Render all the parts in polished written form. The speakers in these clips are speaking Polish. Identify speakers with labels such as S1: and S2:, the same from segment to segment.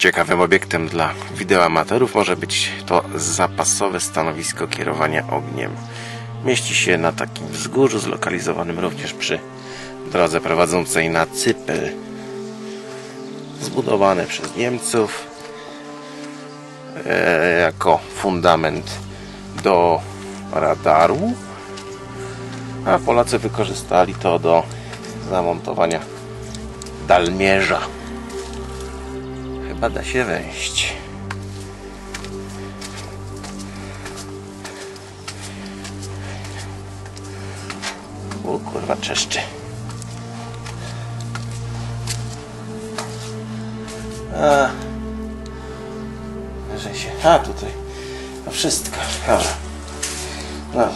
S1: Ciekawym obiektem dla wideoamatorów może być to zapasowe stanowisko kierowania ogniem. Mieści się na takim wzgórzu zlokalizowanym również przy drodze prowadzącej na Cypel. Zbudowane przez Niemców jako fundament do radaru, a Polacy wykorzystali to do zamontowania dalmierza. Chyba da się wejść. O kurwa, czeszczy. Wyżej się. A tutaj. No wszystko. Dobra. No,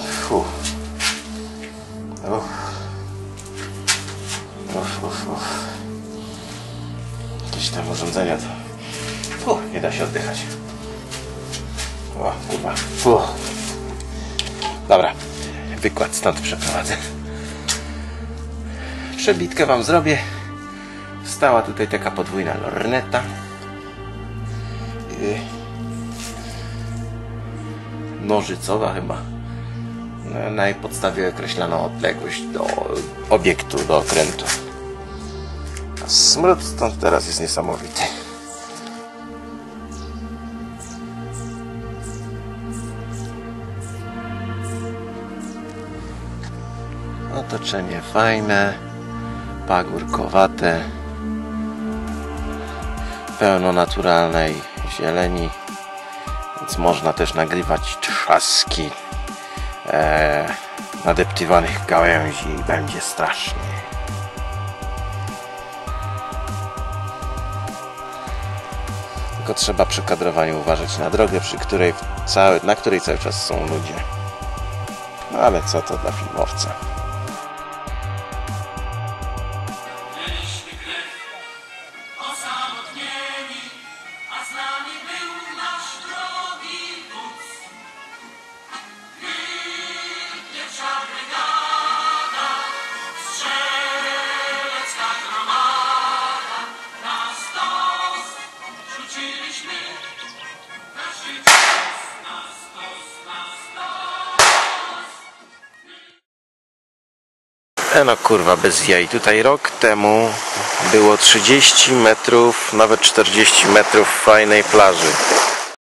S1: Jakieś tam urządzenia to. Nie da się oddychać. O kurwa. Dobra. Wykład stąd przeprowadzę. Przebitkę wam zrobię. Stała tutaj taka podwójna lorneta. Nożycowa chyba. Na jej podstawie określano odległość do obiektu, do okrętu. A smród stąd teraz jest niesamowity. Otoczenie fajne, pagórkowate, pełno naturalnej zieleni, więc można też nagrywać trzaski nadeptywanych gałęzi i będzie strasznie. Tylko trzeba przy kadrowaniu uważać na drogę, na której cały czas są ludzie. No ale co to dla filmowca? No kurwa, bez jaj. Tutaj rok temu było 30 metrów, nawet 40 metrów fajnej plaży.